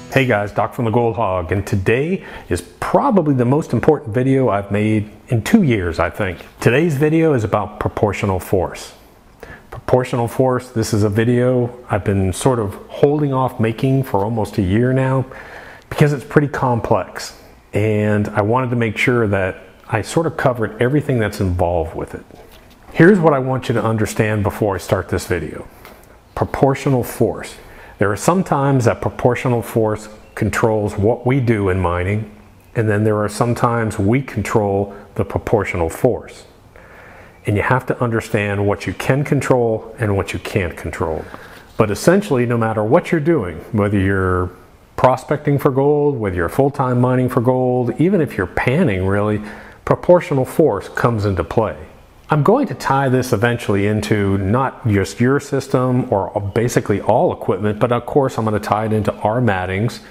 Hey guys, Doc from the Gold Hog, and today is probably the most important video I've made in 2 years, I think. Today's video is about proportional force. Proportional force, this is a video I've been sort of holding off making for almost a year now because it's pretty complex, and I wanted to make sure that I sort of covered everything that's involved with it. Here's what I want you to understand before I start this video. Proportional force. There are some times that proportional force controls what we do in mining, and then there are some times we control the proportional force. And you have to understand what you can control and what you can't control. But essentially, no matter what you're doing, whether you're prospecting for gold, whether you're full-time mining for gold, even if you're panning really, proportional force comes into play. I'm going to tie this eventually into not just your system or basically all equipment, but of course I'm going to tie it into our mattings,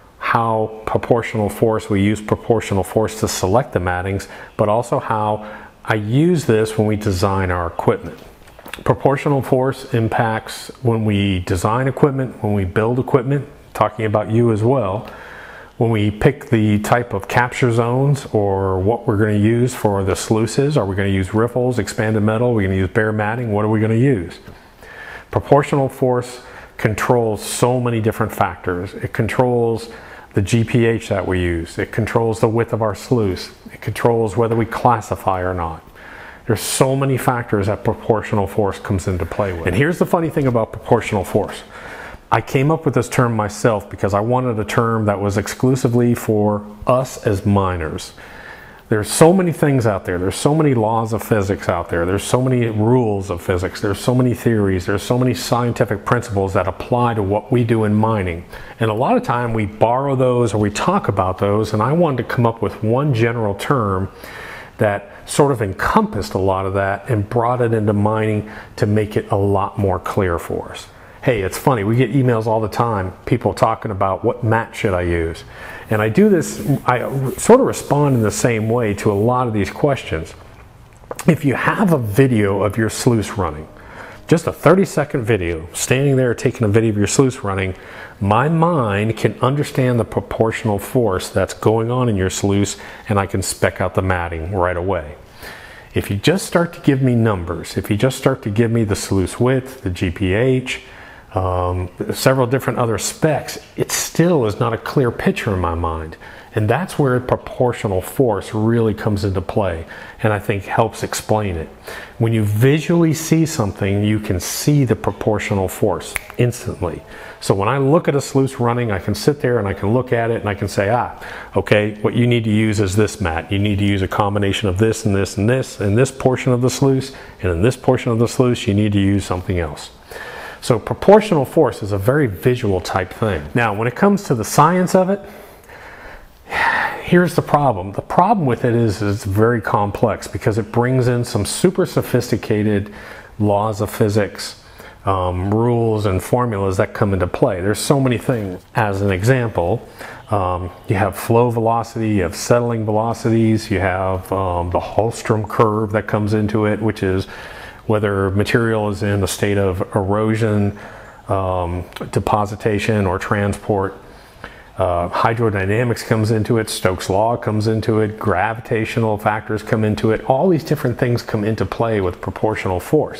how proportional force, we use proportional force to select the mattings, but also how I use this when we design our equipment. Proportional force impacts when we design equipment, when we build equipment, talking about you as well. When we pick the type of capture zones or what we're going to use for the sluices, are we going to use riffles, expanded metal, are we going to use bare matting, what are we going to use? Proportional force controls so many different factors. It controls the GPH that we use. It controls the width of our sluice. It controls whether we classify or not. There's so many factors that proportional force comes into play with. And here's the funny thing about proportional force. I came up with this term myself because I wanted a term that was exclusively for us as miners. There's so many things out there. There's so many laws of physics out there. There's so many rules of physics. There's so many theories. There's so many scientific principles that apply to what we do in mining. And a lot of time we borrow those or we talk about those, and I wanted to come up with one general term that sort of encompassed a lot of that and brought it into mining to make it a lot more clear for us. Hey, it's funny, we get emails all the time, people talking about what mat should I use. And I do this, I sort of respond in the same way to a lot of these questions. If you have a video of your sluice running, just a 30-second video, standing there taking a video of your sluice running, my mind can understand the proportional force that's going on in your sluice, and I can spec out the matting right away. If you just start to give me numbers, if you just start to give me the sluice width, the GPH, several different other specs, it still is not a clear picture in my mind. And that's where proportional force really comes into play, and I think helps explain it. When you visually see something, you can see the proportional force instantly. So when I look at a sluice running, I can sit there and I can look at it and I can say, okay, what you need to use is this mat. You need to use a combination of this and this and this in this portion of the sluice, and in this portion of the sluice you need to use something else. So proportional force is a very visual type thing. Now, when it comes to the science of it, here's the problem. The problem with it is it's very complex because it brings in some super sophisticated laws of physics, rules and formulas that come into play. There's so many things. As an example, you have flow velocity, you have settling velocities, you have the Hallstrom curve that comes into it, which is whether material is in a state of erosion, depositation, or transport. Hydrodynamics comes into it, Stokes' law comes into it, gravitational factors come into it. All these different things come into play with proportional force.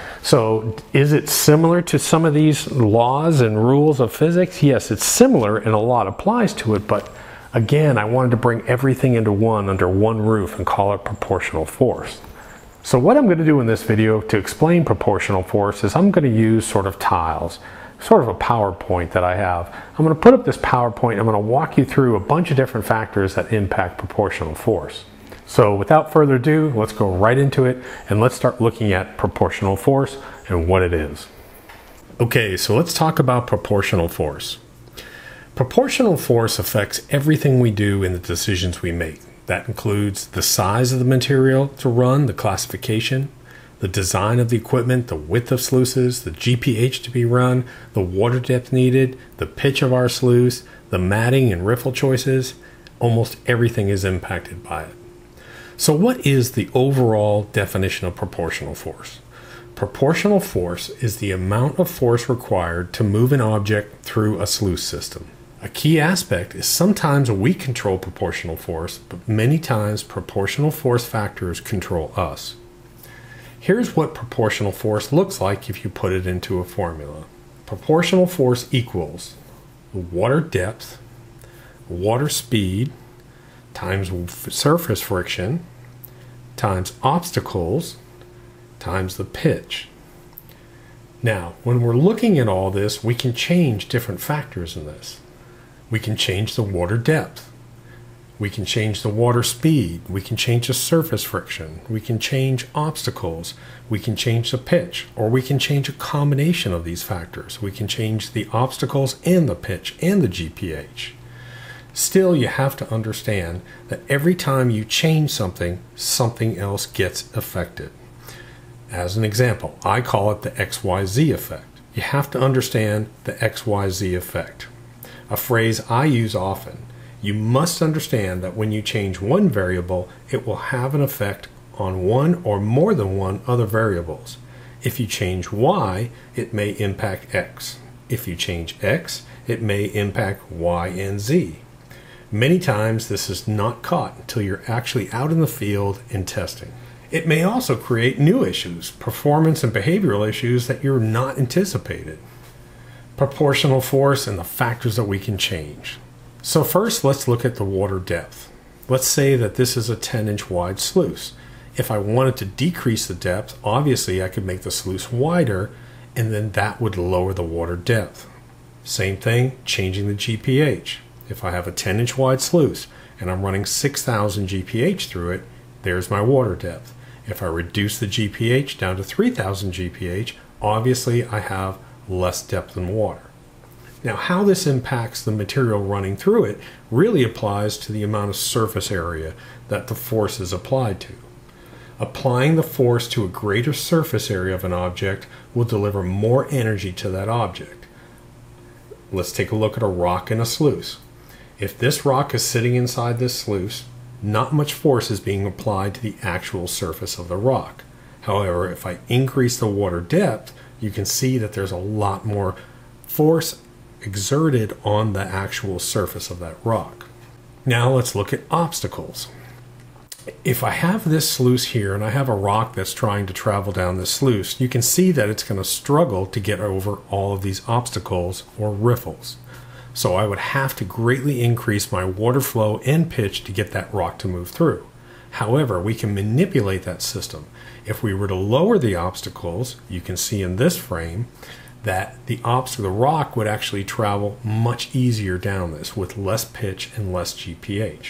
So is it similar to some of these laws and rules of physics? Yes, it's similar and a lot applies to it, but again, I wanted to bring everything into one under one roof and call it proportional force. So what I'm going to do in this video to explain proportional force is I'm going to use sort of tiles, sort of a PowerPoint that I have. I'm going to put up this PowerPoint. I'm going to walk you through a bunch of different factors that impact proportional force. So without further ado, let's go right into it and let's start looking at proportional force and what it is. Okay, so let's talk about proportional force. Proportional force affects everything we do in the decisions we make. That includes the size of the material to run, the classification, the design of the equipment, the width of sluices, the GPH to be run, the water depth needed, the pitch of our sluice, the matting and riffle choices. Almost everything is impacted by it. So what is the overall definition of proportional force? Proportional force is the amount of force required to move an object through a sluice system. A key aspect is sometimes we control proportional force, but many times proportional force factors control us. Here's what proportional force looks like if you put it into a formula. Proportional force equals the water depth, water speed, times surface friction, times obstacles, times the pitch. Now, when we're looking at all this, we can change different factors in this. We can change the water depth. We can change the water speed. We can change the surface friction. We can change obstacles. We can change the pitch, or we can change a combination of these factors. We can change the obstacles and the pitch and the GPH. Still, you have to understand that every time you change something, something else gets affected. As an example, I call it the XYZ effect. You have to understand the XYZ effect. A phrase I use often. You must understand that when you change one variable, it will have an effect on one or more than one other variables. If you change Y, it may impact X. If you change X, it may impact Y and Z. Many times this is not caught until you're actually out in the field and testing. It may also create new issues, performance and behavioral issues that you're not anticipated. Proportional force and the factors that we can change. So first, let's look at the water depth. Let's say that this is a 10-inch wide sluice. If I wanted to decrease the depth, obviously I could make the sluice wider, and then that would lower the water depth. Same thing, changing the GPH. If I have a 10-inch wide sluice and I'm running 6,000 GPH through it, there's my water depth. If I reduce the GPH down to 3,000 GPH, obviously I have less depth in water. Now, how this impacts the material running through it really applies to the amount of surface area that the force is applied to. Applying the force to a greater surface area of an object will deliver more energy to that object. Let's take a look at a rock in a sluice. If this rock is sitting inside this sluice, not much force is being applied to the actual surface of the rock. However, if I increase the water depth, you can see that there's a lot more force exerted on the actual surface of that rock. Now let's look at obstacles. If I have this sluice here and I have a rock that's trying to travel down this sluice, you can see that it's going to struggle to get over all of these obstacles or riffles. So I would have to greatly increase my water flow and pitch to get that rock to move through. However, we can manipulate that system. If we were to lower the obstacles, you can see in this frame that the rock would actually travel much easier down this with less pitch and less GPH.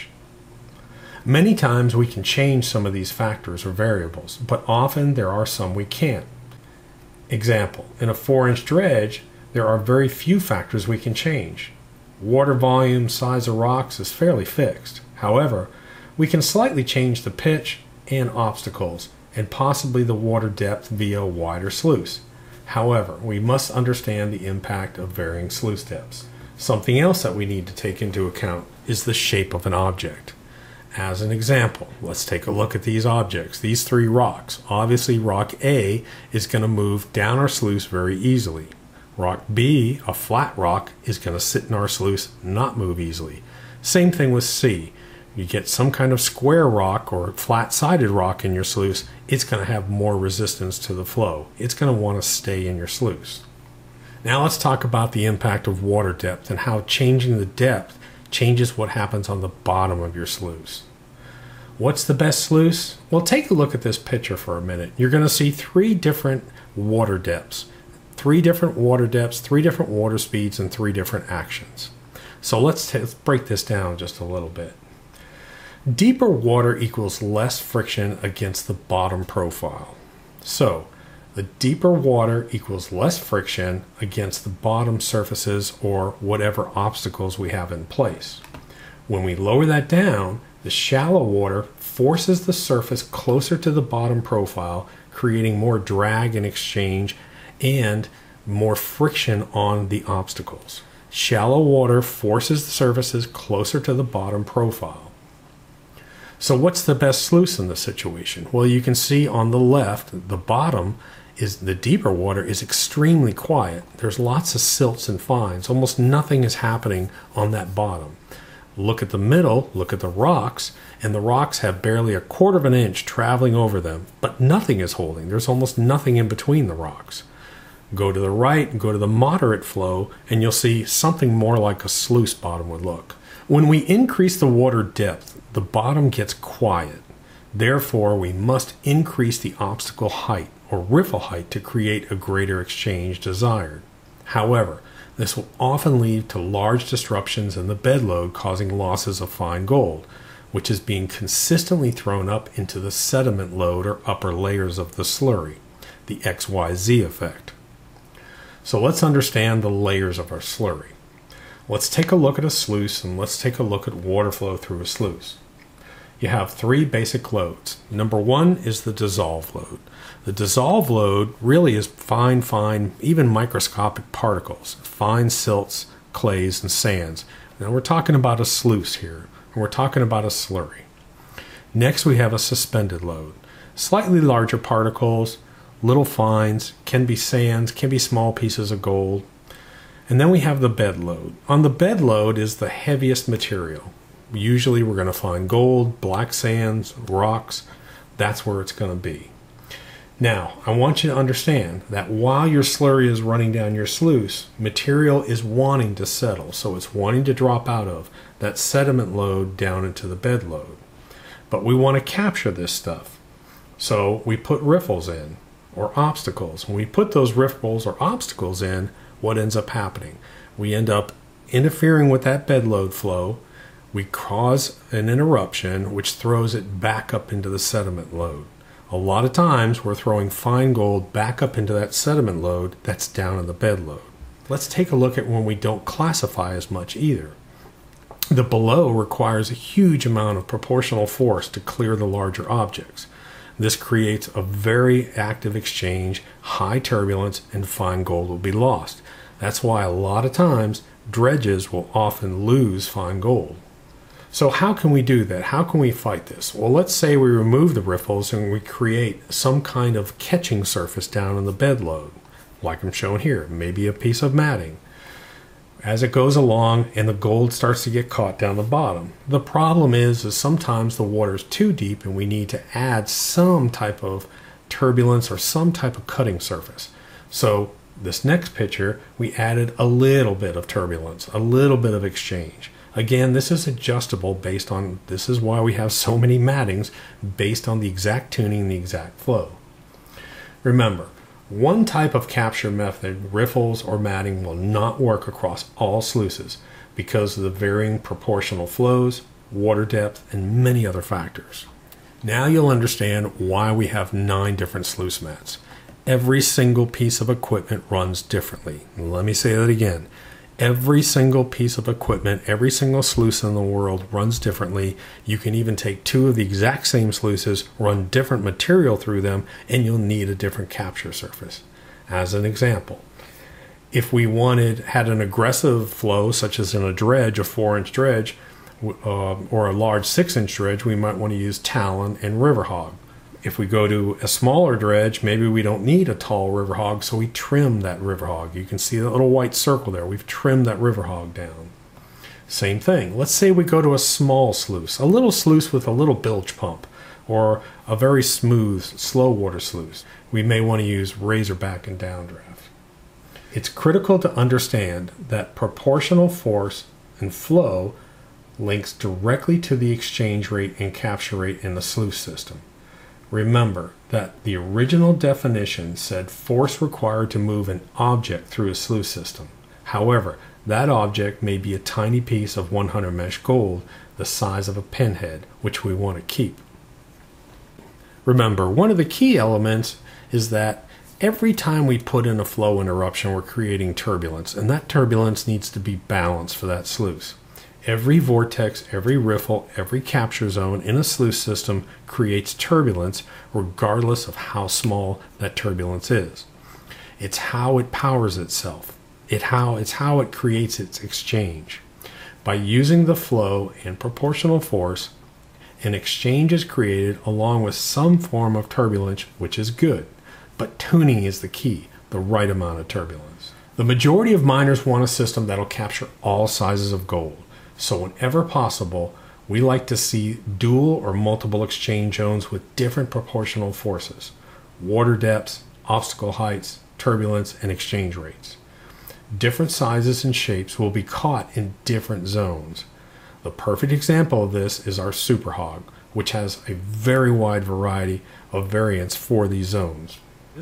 Many times we can change some of these factors or variables, but often there are some we can't. Example, in a 4-inch dredge, there are very few factors we can change. Water volume, size of rocks is fairly fixed. However, we can slightly change the pitch and obstacles and possibly the water depth via a wider sluice. However, we must understand the impact of varying sluice depths. Something else that we need to take into account is the shape of an object. As an example, let's take a look at these objects, these 3 rocks. Obviously, rock A is going to move down our sluice very easily. Rock B, a flat rock, is going to sit in our sluice, not move easily. Same thing with C. You get some kind of square rock or flat-sided rock in your sluice, it's going to have more resistance to the flow. It's going to want to stay in your sluice. Now let's talk about the impact of water depth and how changing the depth changes what happens on the bottom of your sluice. What's the best sluice? Well, take a look at this picture for a minute. You're going to see 3 different water depths. 3 different water depths, 3 different water speeds, and 3 different actions. So let's break this down just a little bit. Deeper water equals less friction against the bottom profile. So the deeper water equals less friction against the bottom surfaces or whatever obstacles we have in place. When we lower that down, the shallow water forces the surface closer to the bottom profile, creating more drag in exchange and more friction on the obstacles. Shallow water forces the surfaces closer to the bottom profile. So what's the best sluice in this situation? Well, you can see on the left, the bottom is the deeper water is extremely quiet. There's lots of silts and fines. Almost nothing is happening on that bottom. Look at the middle, look at the rocks, and the rocks have barely a quarter of an inch traveling over them, but nothing is holding. There's almost nothing in between the rocks. Go to the right and go to the moderate flow, and you'll see something more like a sluice bottom would look. When we increase the water depth, the bottom gets quiet. Therefore, we must increase the obstacle height or riffle height to create a greater exchange desired. However, this will often lead to large disruptions in the bed load, causing losses of fine gold, which is being consistently thrown up into the sediment load or upper layers of the slurry, the XYZ effect. So let's understand the layers of our slurry. Let's take a look at a sluice, and let's take a look at water flow through a sluice. You have three basic loads. Number one is the dissolve load. The dissolve load really is fine, even microscopic particles, fine silts, clays, and sands. Now we're talking about a sluice here, and we're talking about a slurry. Next we have a suspended load. Slightly larger particles, little fines, can be sands, can be small pieces of gold. And then we have the bed load. On the bed load is the heaviest material. Usually we're going to find gold, black sands, rocks. That's where it's going to be. Now, I want you to understand that while your slurry is running down your sluice, material is wanting to settle. So it's wanting to drop out of that sediment load down into the bed load. But we want to capture this stuff. So we put riffles in, or obstacles. When we put those riffles or obstacles in, what ends up happening? We end up interfering with that bed load flow. We cause an interruption which throws it back up into the sediment load. A lot of times we're throwing fine gold back up into that sediment load that's down in the bed load. Let's take a look at when we don't classify as much either. The below requires a huge amount of proportional force to clear the larger objects. This creates a very active exchange, high turbulence, and fine gold will be lost. That's why a lot of times dredges will often lose fine gold. So how can we do that? How can we fight this? Well, let's say we remove the riffles and we create some kind of catching surface down in the bed load, like I'm showing here, maybe a piece of matting. As it goes along and the gold starts to get caught down the bottom. The problem is sometimes the water is too deep and we need to add some type of turbulence or some type of cutting surface. So this next picture, we added a little bit of turbulence, a little bit of exchange. Again, this is adjustable based on, this is why we have so many mattings, based on the exact tuning and the exact flow. Remember, one type of capture method, riffles or matting, will not work across all sluices because of the varying proportional flows, water depth, and many other factors. Now you'll understand why we have 9 different sluice mats. Every single piece of equipment runs differently. Let me say that again. Every single piece of equipment, every single sluice in the world runs differently. You can even take 2 of the exact same sluices, run different material through them, and you'll need a different capture surface. As an example, if we had an aggressive flow, such as in a dredge, a 4-inch dredge, or a large 6-inch dredge, we might want to use Talon and River Hog. If we go to a smaller dredge, maybe we don't need a tall river hog, so we trim that river hog. You can see that little white circle there. We've trimmed that river hog down. Same thing. Let's say we go to a small sluice, a little sluice with a little bilge pump, or a very smooth, slow water sluice. We may want to use razorback and downdraft. It's critical to understand that proportional force and flow links directly to the exchange rate and capture rate in the sluice system. Remember that the original definition said force required to move an object through a sluice system. However, that object may be a tiny piece of 100 mesh gold, the size of a pinhead, which we want to keep. Remember, one of the key elements is that every time we put in a flow interruption, we're creating turbulence, and that turbulence needs to be balanced for that sluice. Every vortex, every riffle, every capture zone in a sluice system creates turbulence regardless of how small that turbulence is. It's how it powers itself. It's how it creates its exchange. By using the flow and proportional force, an exchange is created along with some form of turbulence, which is good. but tuning is the key, the right amount of turbulence. The majority of miners want a system that'll capture all sizes of gold. So whenever possible, we like to see dual or multiple exchange zones with different proportional forces, water depths, obstacle heights, turbulence, and exchange rates. Different sizes and shapes will be caught in different zones. The perfect example of this is our Super Hog, which has a very wide variety of variants for these zones.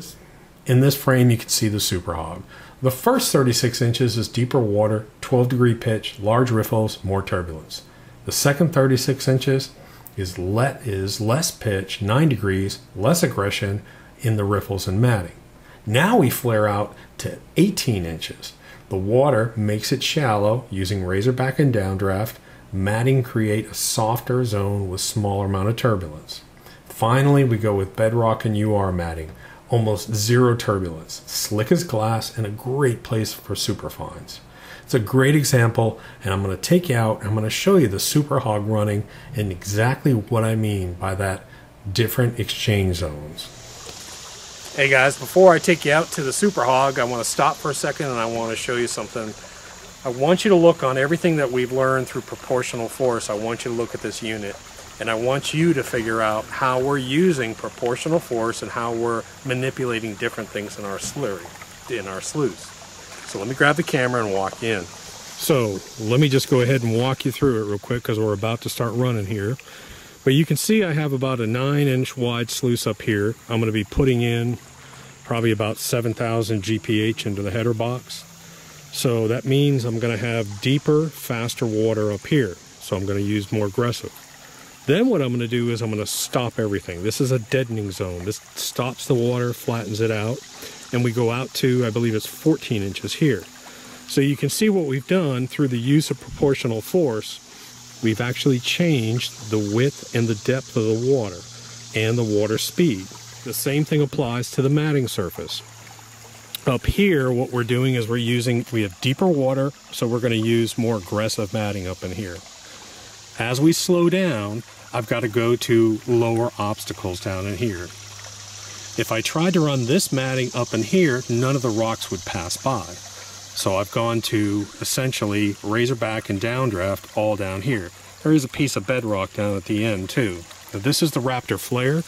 In this frame you can see the Super Hog. The first 36 inches is deeper water, 12-degree pitch, large riffles, more turbulence. The second 36 inches is less pitch, 9 degrees, less aggression in the riffles and matting. Now we flare out to 18 inches. The water makes it shallow using razorback and downdraft. Matting create a softer zone with smaller amount of turbulence. Finally, we go with bedrock and UR matting. Almost zero turbulence, slick as glass, and a great place for superfines. It's a great example, and I'm going to take you out and I'm going to show you the Super Hog running and exactly what I mean by that different exchange zones. Hey guys, before I take you out to the Super Hog, I want to stop for a second and I want to show you something. I want you to look on everything that we've learned through proportional force. I want you to look at this unit, and I want you to figure out how we're using proportional force and how we're manipulating different things in our sluice. So let me grab the camera and walk in. So let me just go ahead and walk you through it real quick because we're about to start running here. But you can see I have about a 9-inch wide sluice up here. I'm going to be putting in probably about 7,000 GPH into the header box. So that means I'm going to have deeper, faster water up here. So I'm going to use more aggressive. Then what I'm going to do is I'm going to stop everything. This is a deadening zone. This stops the water, flattens it out, and we go out to, I believe it's 14 inches here. So you can see what we've done through the use of proportional force. We've actually changed the width and the depth of the water and the water speed. The same thing applies to the matting surface. Up here, what we're doing is we have deeper water, so we're going to use more aggressive matting up in here. As we slow down, I've got to go to lower obstacles down in here. If I tried to run this matting up in here, none of the rocks would pass by. So I've gone to essentially razorback and downdraft all down here. There is a piece of bedrock down at the end too. Now, this is the Raptor Flare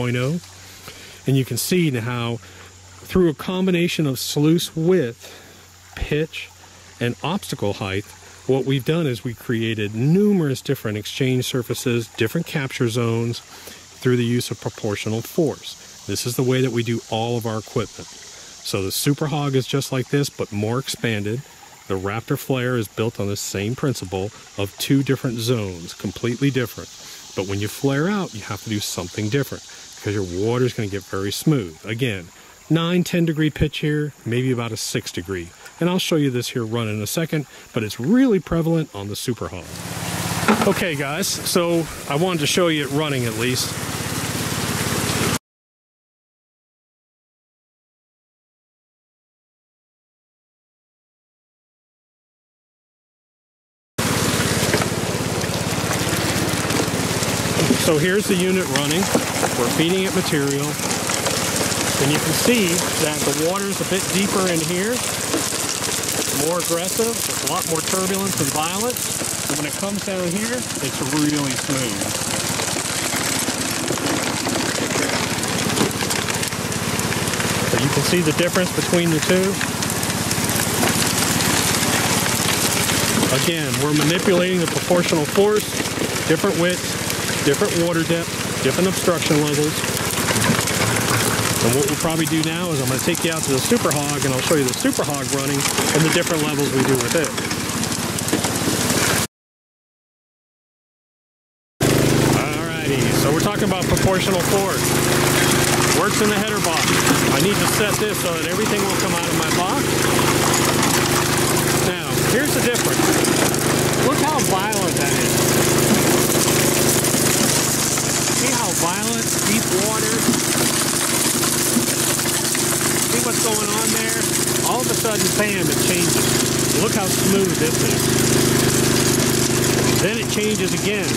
2.0, and you can see how through a combination of sluice width, pitch, and obstacle height, what we've done is we created numerous different exchange surfaces, different capture zones through the use of proportional force. This is the way that we do all of our equipment. So the Super Hog is just like this, but more expanded. The Raptor Flare is built on the same principle of 2 different zones, completely different. But when you flare out, you have to do something different because your water is going to get very smooth. Again, 9-10 degree pitch here, maybe about a 6 degree. And I'll show you this here run in a second, but it's really prevalent on the Super Hog. Okay guys, so I wanted to show you it running at least. So here's the unit running. We're feeding it material. And you can see that the water is a bit deeper in here, more aggressive, there's a lot more turbulence and violence. And when it comes down here, it's really smooth. So you can see the difference between the two. Again, we're manipulating the proportional force, different widths, different water depth, different obstruction levels. And what we'll probably do now is I'm going to take you out to the Super Hog and I'll show you the Super Hog running and the different levels we do with it. Alrighty, so we're talking about proportional force. Works in the header box. I need to set this so that everything will come out of my box. Now, here's the difference. Look how violent that is. See how violent, deep water. See what's going on there? All of a sudden, bam, it changes. Look how smooth this is. Then it changes again.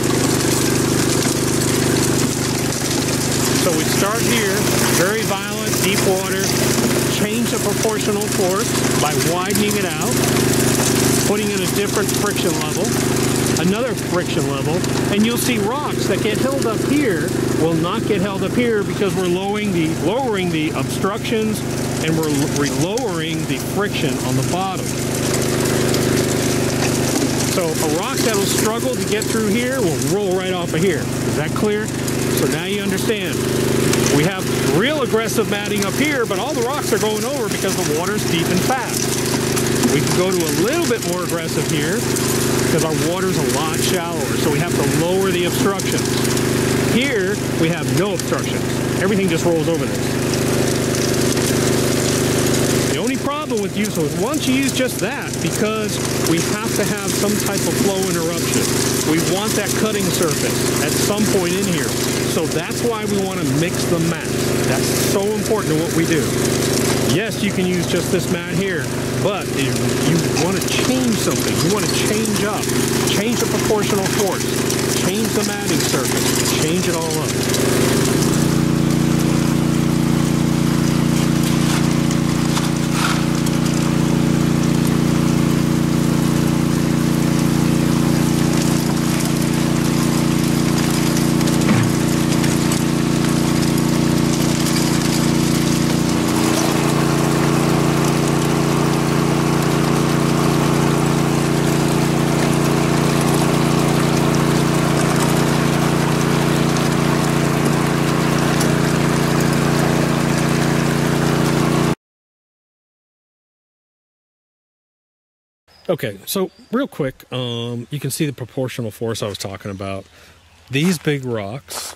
So we start here, very violent, deep water, change the proportional force by widening it out, putting in a different friction level, another friction level, and you'll see rocks that get held up here will not get held up here because we're lowering the obstructions and we're lowering the friction on the bottom. So a rock that'll struggle to get through here will roll right off of here. Is that clear? So now you understand. We have real aggressive matting up here, but all the rocks are going over because the water's deep and fast. We can go to a little bit more aggressive here because our water's a lot shallower, so we have to lower the obstructions. Here, we have no obstructions. Everything just rolls over this. The only problem with use of once you use just that, because we have to have some type of flow interruption. We want that cutting surface at some point in here. So that's why we want to mix the mats. That's so important to what we do. Yes, you can use just this mat here, but if you want to change something, you want to change up, change the proportional force, change the matting surface, change it all up. Okay, so real quick, you can see the proportional force I was talking about. These big rocks,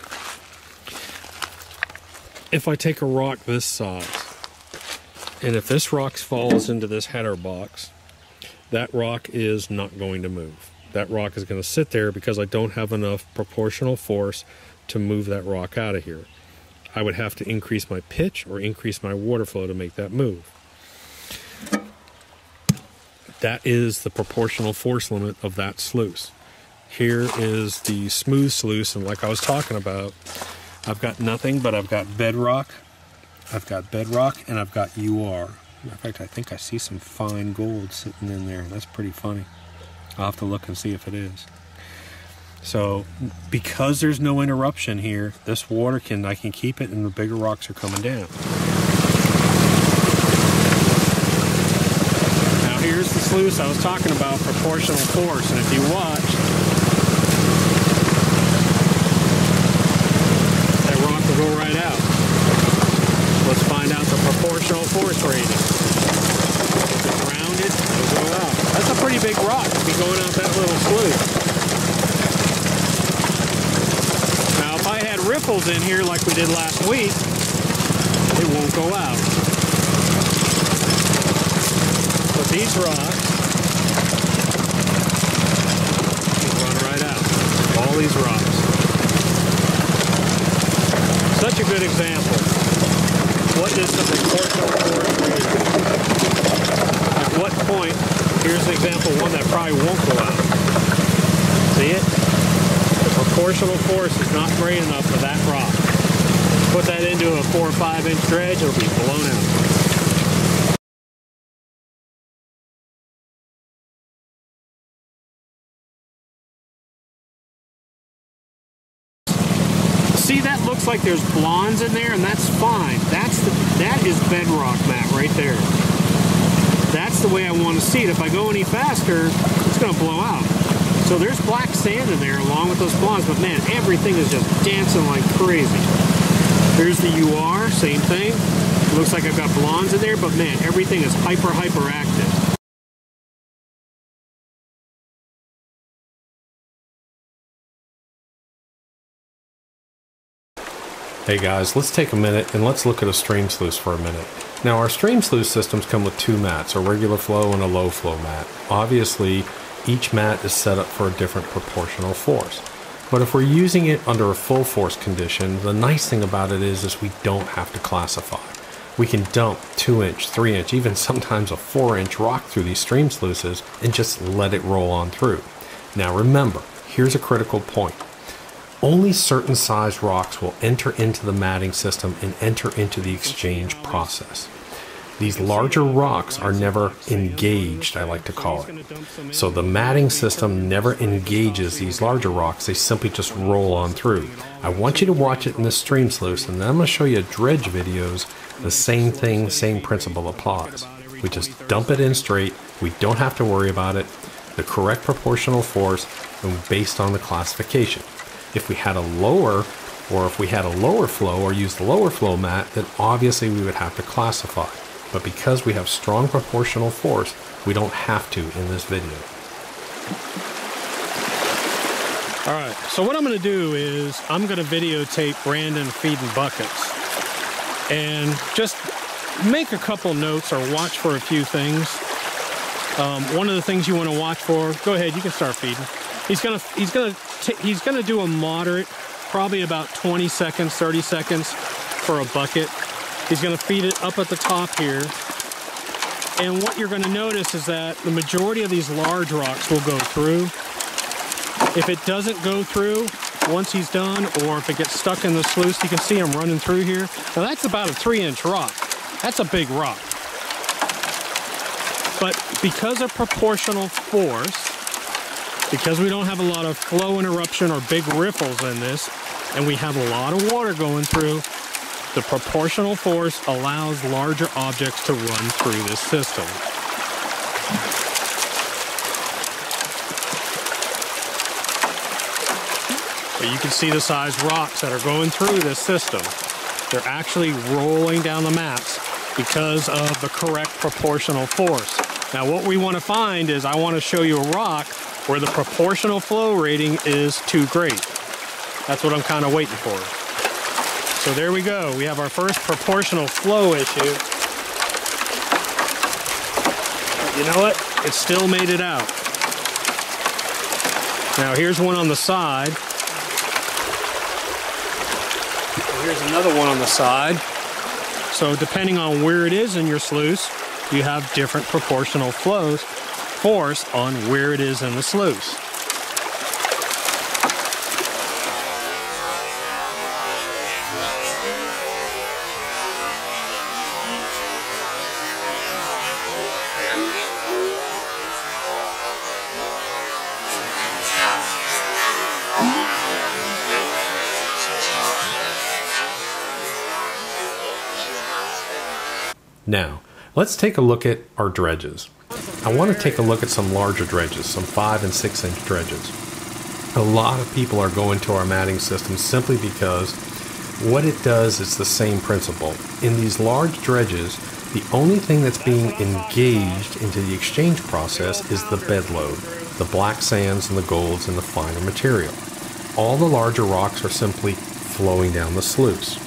if I take a rock this size, and if this rock falls into this header box, that rock is not going to move. That rock is going to sit there because I don't have enough proportional force to move that rock out of here. I would have to increase my pitch or increase my water flow to make that move. That is the proportional force limit of that sluice. Here is the smooth sluice, and like I was talking about, I've got nothing, but I've got bedrock. I've got bedrock, and I've got UR. In fact, I think I see some fine gold sitting in there. That's pretty funny. I'll have to look and see if it is. So, because there's no interruption here, this water I can keep it, and the bigger rocks are coming down. Here's the sluice I was talking about, proportional force, and if you watch, that rock will go right out. Let's find out the proportional force rating. If it's rounded, it'll go out. That's a pretty big rock to be going out that little sluice. Now, if I had ripples in here like we did last week, it won't go out. But these rocks run right out. All these rocks. Such a good example. What is the proportional force rating? At what point, here's an example, one that probably won't go out. See it? The proportional force is not great enough for that rock. Put that into a 4 or 5 inch dredge, it'll be blown out. See, that looks like there's blondes in there, and that's fine. That is bedrock mat right there. That's the way I want to see it. If I go any faster, it's going to blow out. So there's black sand in there along with those blondes, but man, everything is just dancing like crazy. Here's the UR, same thing. It looks like I've got blondes in there, but man, everything is hyper active. Hey guys, let's take a minute and let's look at a stream sluice for a minute. Now our stream sluice systems come with 2 mats, a regular flow and a low flow mat. Obviously, each mat is set up for a different proportional force. But if we're using it under a full force condition, the nice thing about it is we don't have to classify. We can dump 2-inch, 3-inch, even sometimes a 4-inch rock through these stream sluices and just let it roll on through. Now remember, here's a critical point. Only certain size rocks will enter into the matting system and enter into the exchange process. These larger rocks are never engaged, I like to call it. So the matting system never engages these larger rocks, they simply just roll on through. I want you to watch it in the stream sluice, and then I'm going to show you dredge videos. The same thing, same principle applies. We just dump it in straight, we don't have to worry about it. The correct proportional force and based on the classification. If we had a lower flow or used the lower flow mat, then obviously we would have to classify. But because we have strong proportional force, we don't have to in this video. All right, so what I'm gonna do is I'm gonna videotape Brandon feeding buckets and just make a couple notes or watch for a few things. One of the things you wanna watch for, go ahead, you can start feeding. He's gonna do a moderate, probably about 20 seconds, 30 seconds for a bucket. He's going to feed it up at the top here. And what you're going to notice is that the majority of these large rocks will go through. If it doesn't go through once he's done, or if it gets stuck in the sluice, you can see him running through here. Now that's about a 3-inch rock. That's a big rock. But because of proportional force, because we don't have a lot of flow interruption or big riffles in this, and we have a lot of water going through, the proportional force allows larger objects to run through this system. So you can see the size rocks that are going through this system. They're actually rolling down the mats because of the correct proportional force. Now what we want to find is, I want to show you a rock where the proportional flow rating is too great. That's what I'm kind of waiting for. So there we go. We have our first proportional flow issue. But you know what? It still made it out. Now here's one on the side. Here's another one on the side. So depending on where it is in your sluice, you have different proportional force on where it is in the sluice. Now, let's take a look at our dredges. I want to take a look at some larger dredges, some 5 and 6 inch dredges. A lot of people are going to our matting system simply because what it does is the same principle. In these large dredges, the only thing that's being engaged into the exchange process is the bed load, the black sands and the golds and the finer material. All the larger rocks are simply flowing down the sluice.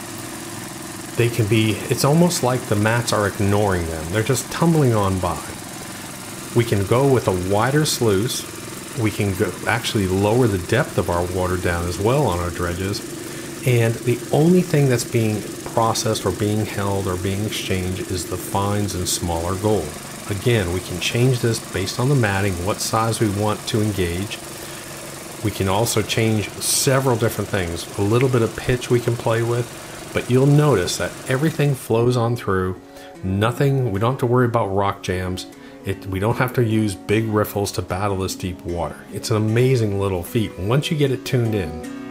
It's almost like the mats are ignoring them. They're just tumbling on by. We can go with a wider sluice. We can actually lower the depth of our water down as well on our dredges. And the only thing that's being processed or being held or being exchanged is the fines and smaller gold. Again, we can change this based on the matting, what size we want to engage. We can also change several different things. A little bit of pitch we can play with. But you'll notice that everything flows on through. Nothing, we don't have to worry about rock jams. We don't have to use big riffles to battle this deep water. It's an amazing little feat once you get it tuned in.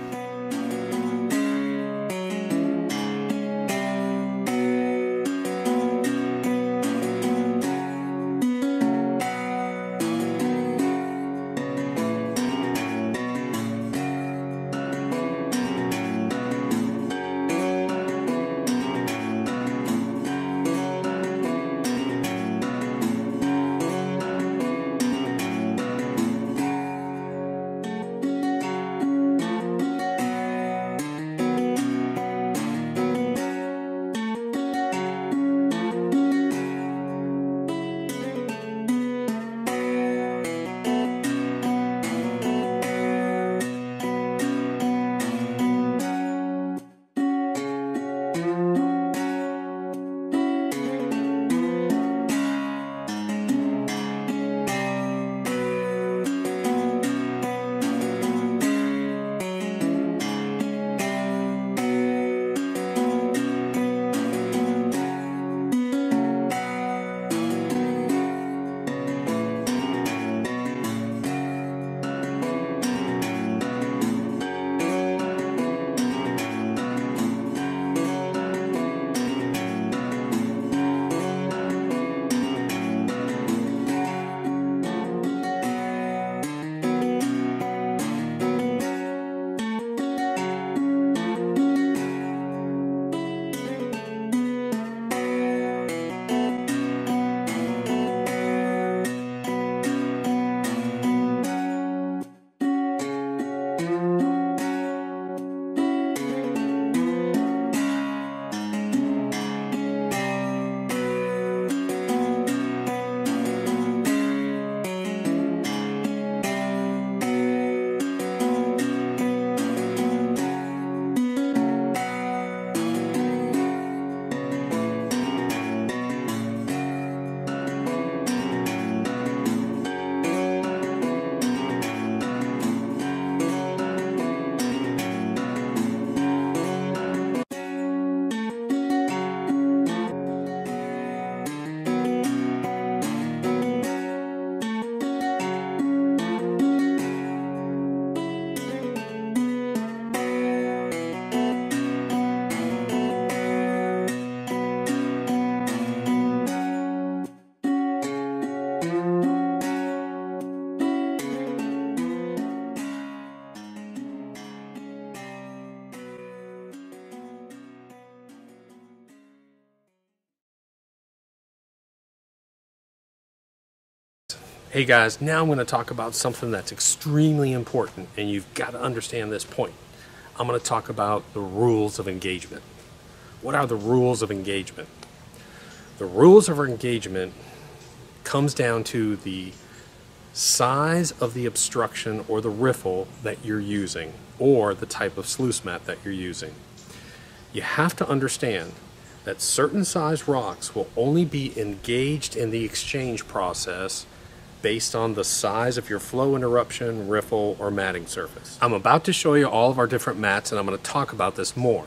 Hey guys, now I'm going to talk about something that's extremely important, and you've got to understand this point. I'm going to talk about the rules of engagement. What are the rules of engagement? The rules of engagement comes down to the size of the obstruction or the riffle that you're using, or the type of sluice mat that you're using. You have to understand that certain size rocks will only be engaged in the exchange process based on the size of your flow interruption, riffle, or matting surface. I'm about to show you all of our different mats, and I'm going to talk about this more.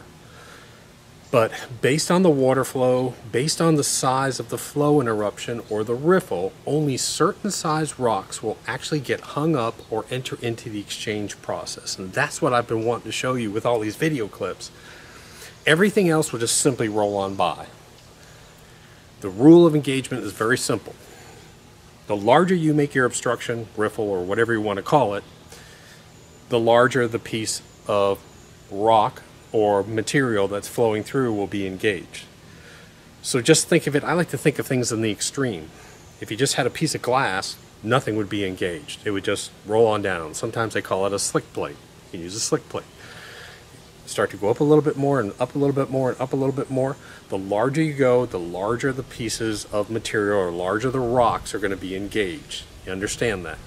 But based on the water flow, based on the size of the flow interruption or the riffle, only certain size rocks will actually get hung up or enter into the exchange process. And that's what I've been wanting to show you with all these video clips. Everything else will just simply roll on by. The rule of engagement is very simple. The larger you make your obstruction, riffle, or whatever you want to call it, the larger the piece of rock or material that's flowing through will be engaged. So just think of it, I like to think of things in the extreme. If you just had a piece of glass, nothing would be engaged. It would just roll on down. Sometimes they call it a slick plate. You can use a slick plate. Start to go up a little bit more and up a little bit more and up a little bit more. The larger you go, the larger the pieces of material or larger the rocks are going to be engaged. You understand that?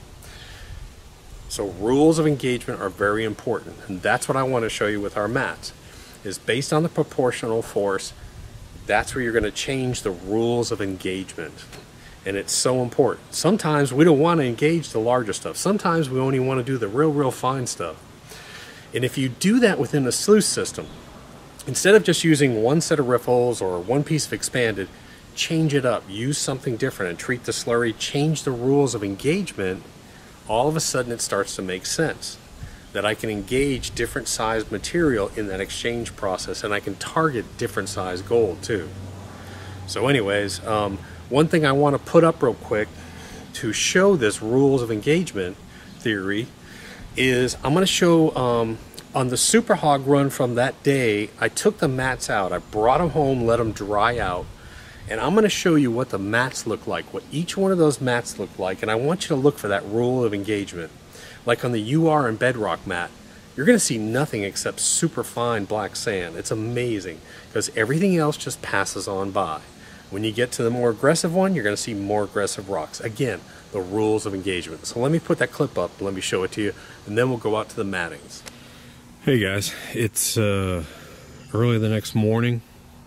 So rules of engagement are very important, and that's what I want to show you with our mats. Is based on the proportional force, that's where you're going to change the rules of engagement. And it's so important. Sometimes we don't want to engage the larger stuff. Sometimes we only want to do the real fine stuff. And if you do that within the sluice system, instead of just using one set of riffles or one piece of expanded, change it up, use something different and treat the slurry, change the rules of engagement, all of a sudden it starts to make sense. That I can engage different sized material in that exchange process, and I can target different sized gold too. So anyways, one thing I want to put up real quick to show this rules of engagement theory is I'm going to show on the Super Hog run from that day, I took the mats out, I brought them home, let them dry out, and I'm going to show you what the mats look like, what each one of those mats look like, and I want you to look for that rule of engagement. Like on the UR and Bedrock mat, you're going to see nothing except super fine black sand. It's amazing because everything else just passes on by. When you get to the more aggressive one, you're going to see more aggressive rocks. Again, the rules of engagement. So let me put that clip up, let me show it to you, and then we'll go out to the mattings. Hey guys, it's early the next morning,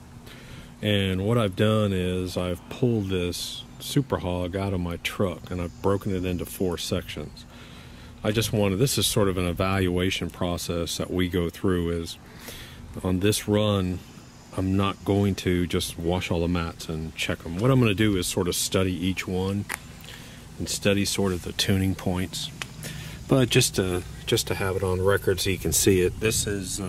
and what I've done is I've pulled this Super Hog out of my truck and I've broken it into 4 sections. I just wanted, this is sort of an evaluation process that we go through. Is on this run I'm not going to just wash all the mats and check them. What I'm going to do is sort of study each one and study sort of the tuning points. But just to have it on record so you can see it, this is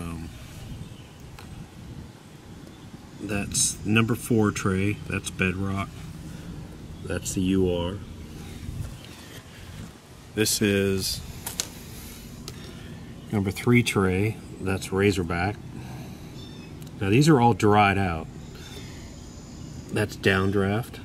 that's number 4 tray, that's Bedrock, that's the UR. This is number 3 tray, that's Razorback. Now these are all dried out. That's Downdraft.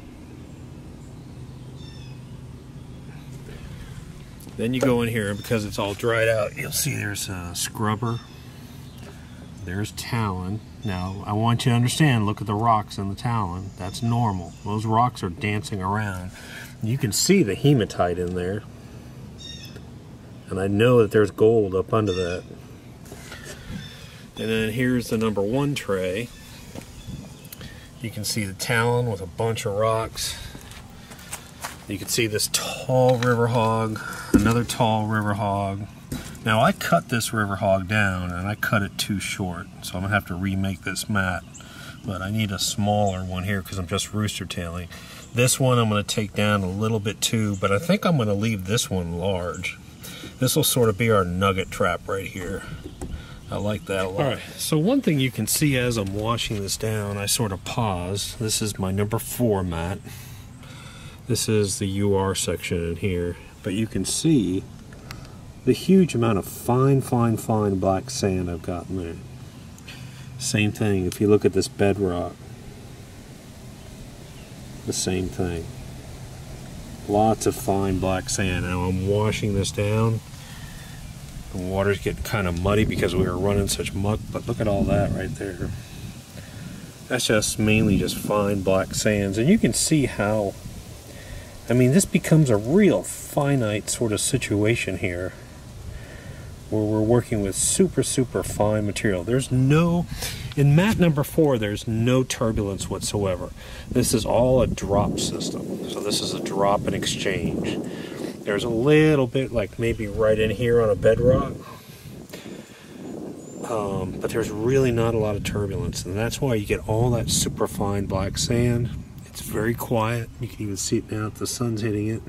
Then you go in here, and because it's all dried out, you'll see there's a scrubber. There's Talon. Now, I want you to understand, look at the rocks in the Talon. That's normal. Those rocks are dancing around. You can see the hematite in there. And I know that there's gold up under that. And then here's the number 1 tray. You can see the Talon with a bunch of rocks. You can see this tall river hog, another tall river hog. Now I cut this river hog down and I cut it too short, so I'm gonna have to remake this mat. But I need a smaller one here because I'm just rooster tailing. This one I'm gonna take down a little bit too, but I think I'm gonna leave this one large. This will sort of be our nugget trap right here. I like that a lot. Alright, so one thing you can see as I'm washing this down, I sort of pause. This is my number 4 mat. This is the UR section in here, but you can see the huge amount of fine black sand I've got in there. Same thing, if you look at this Bedrock, the same thing. Lots of fine black sand. Now I'm washing this down. The water's getting kind of muddy because we were running such muck, but look at all that right there. That's just mainly just fine black sands. And you can see how, I mean, this becomes a real finite sort of situation here, where we're working with super fine material. There's no, in mat number 4, there's no turbulence whatsoever. This is all a drop system. So this is a drop and exchange. There's a little bit like maybe right in here on a bedrock, but there's really not a lot of turbulence, and that's why you get all that super fine black sand. It's very quiet. You can even see it now that the sun's hitting it.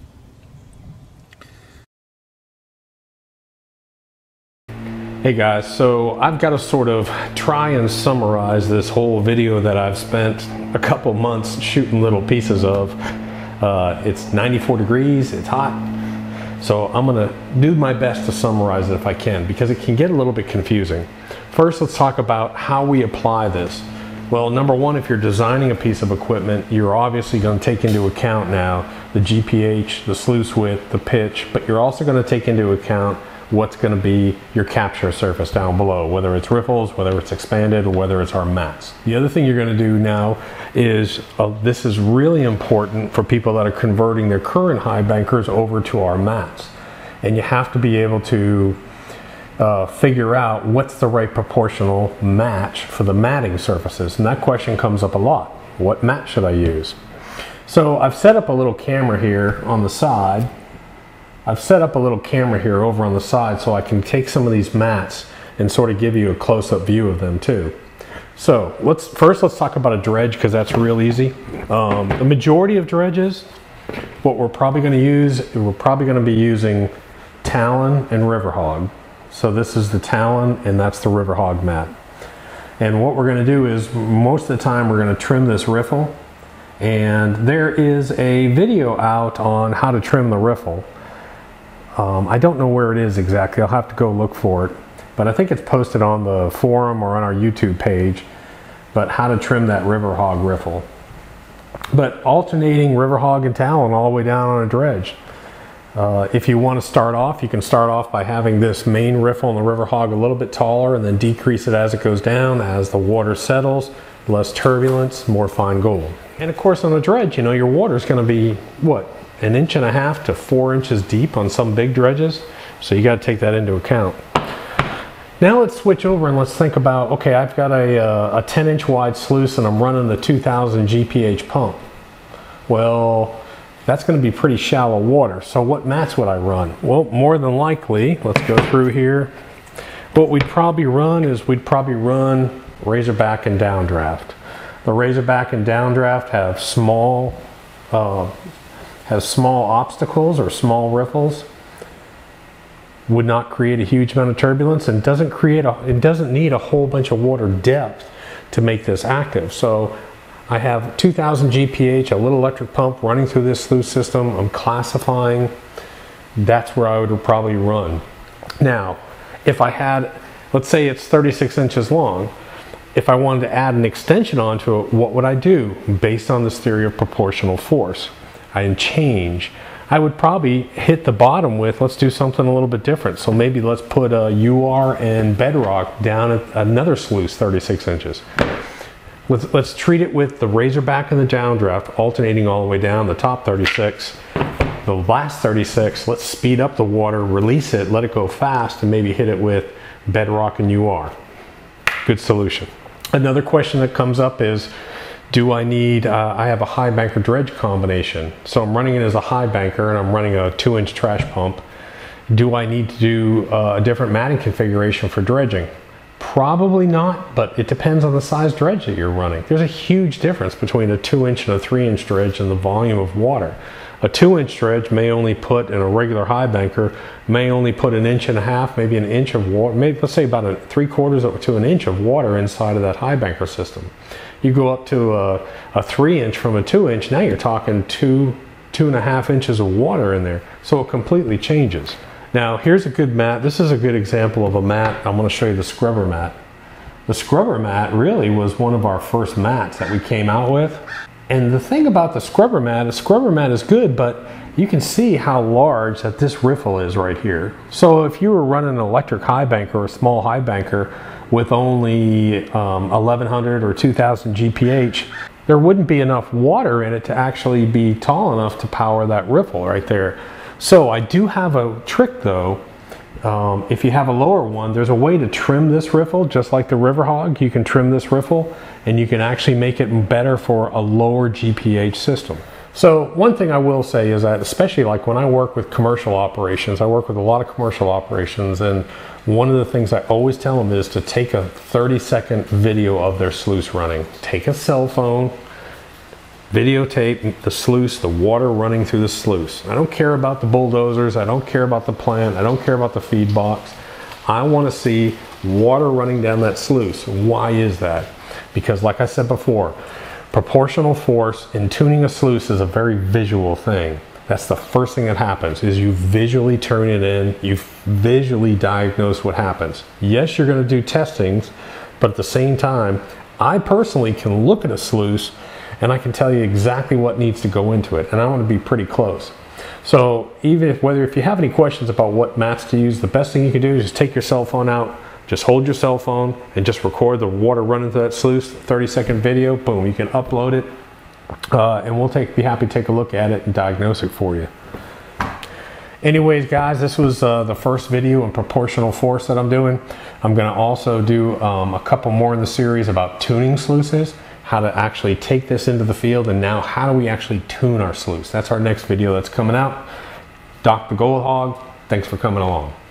Hey guys, so I've got to sort of try and summarize this whole video that I've spent a couple months shooting little pieces of. It's 94 degrees, it's hot, so I'm gonna do my best to summarize it if I can, because it can get a little bit confusing. First, let's talk about how we apply this. Well, number one, if you're designing a piece of equipment, you're obviously going to take into account now the GPH, the sluice width, the pitch, but you're also going to take into account what's going to be your capture surface down below, whether it's riffles, whether it's expanded, or whether it's our mats. The other thing you're going to do now is, this is really important for people that are converting their current high bankers over to our mats. And you have to be able to figure out what's the right proportional match for the matting surfaces. And that question comes up a lot. What mat should I use? So I've set up a little camera here on the side. I've set up a little camera here over on the side so I can take some of these mats and sort of give you a close-up view of them too. So let's talk about a dredge, because that's real easy. The majority of dredges, what we're probably going to use, we're probably going to be using Talon and Riverhog. So this is the Talon and that's the Riverhog mat. And what we're going to do is, most of the time we're going to trim this riffle, and there is a video out on how to trim the riffle. I don't know where it is exactly. I'll have to go look for it, but I think it's posted on the forum or on our YouTube page, but how to trim that Riverhog riffle. But alternating Riverhog and Talon all the way down on a dredge. If you want to start off, you can start off by having this main riffle and the Riverhog a little bit taller, and then decrease it as it goes down. As the water settles, less turbulence, more fine gold. And of course on a dredge, you know, your water is going to be, what, 1.5 to 4 inches deep on some big dredges. So you got to take that into account. Now let's switch over and let's think about, okay, I've got a 10-inch wide sluice and I'm running the 2000 GPH pump. Well, that's going to be pretty shallow water. So what mats would I run? Well, more than likely, let's go through here. What we'd probably run is we'd probably run Razorback and Downdraft. The Razorback and Downdraft have small obstacles or small riffles, would not create a huge amount of turbulence, and it doesn't need a whole bunch of water depth to make this active. So I have 2000 GPH, a little electric pump running through this sluice system. I'm classifying, that's where I would probably run. Now, if I had, let's say it's 36 inches long, if I wanted to add an extension onto it, what would I do based on this theory of proportional force? I'd change. I would probably hit the bottom with, let's do something a little bit different. So maybe let's put a UR and bedrock down at another sluice 36 inches. Let's treat it with the Razorback and the Downdraft alternating all the way down the top 36. The last 36, let's speed up the water, release it, let it go fast, and maybe hit it with bedrock and UR. Good solution. Another question that comes up is, do I need, I have a high banker dredge combination. So I'm running it as a high banker and I'm running a 2-inch trash pump. Do I need to do a different matting configuration for dredging? Probably not, but it depends on the size dredge that you're running. There's a huge difference between a 2-inch and a 3-inch dredge and the volume of water. A 2-inch dredge may only put, in a regular high banker, may only put 1.5 inches, maybe an inch of water, maybe let's say about 3/4 to an inch of water inside of that high banker system. You go up to a 3-inch from a 2-inch, now you're talking 2.5 inches of water in there. So it completely changes. Now here's a good mat. This is a good example of a mat. I'm going to show you the scrubber mat. The scrubber mat really was one of our first mats that we came out with. And the thing about the scrubber mat is good, but you can see how large that this riffle is right here. So if you were running an electric high banker or a small high banker with only 1100 or 2000 GPH, there wouldn't be enough water in it to actually be tall enough to power that riffle right there. So I do have a trick though. If you have a lower one, there's a way to trim this riffle, just like the Riverhog. You can trim this riffle and you can actually make it better for a lower GPH system. So one thing I will say is that, especially like when I work with commercial operations, I work with a lot of commercial operations, and one of the things I always tell them is to take a 30-second video of their sluice running. Take a cell phone, videotape the sluice, the water running through the sluice. I don't care about the bulldozers, I don't care about the plant, I don't care about the feed box. I want to see water running down that sluice. Why is that? Because like I said before, proportional force in tuning a sluice is a very visual thing. That's the first thing that happens, is you visually turn it in, you visually diagnose what happens. Yes, you're going to do testings, but at the same time, I personally can look at a sluice and I can tell you exactly what needs to go into it, and I want to be pretty close. So even if you have any questions about what mats to use, the best thing you can do is just take your cell phone out, just hold your cell phone and just record the water running through that sluice, 30-second video, boom, you can upload it, and we'll be happy to take a look at it and diagnose it for you. Anyways, guys, this was the first video on proportional force that I'm doing. I'm going to also do a couple more in the series about tuning sluices, how to actually take this into the field, and now how do we actually tune our sluice. That's our next video that's coming out. Doc the Gold Hog, thanks for coming along.